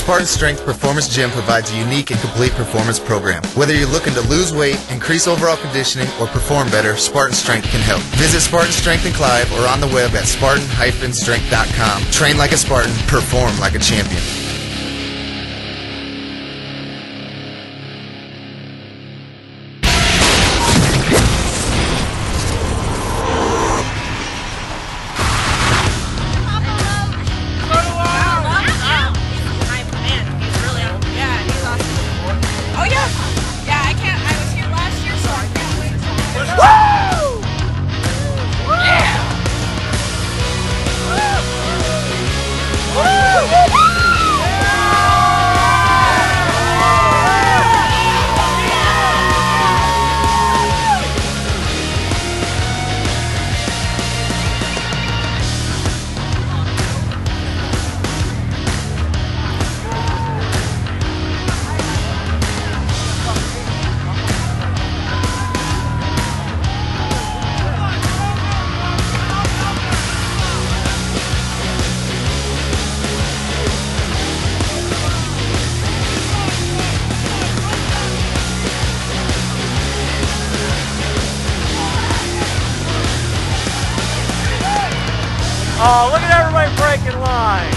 Spartan Strength Performance Gym provides a unique and complete performance program. Whether you're looking to lose weight, increase overall conditioning, or perform better, Spartan Strength can help. Visit Spartan Strength in Clive or on the web at spartan-strength.com. Train like a Spartan, perform like a champion. Oh, look at everybody breaking line.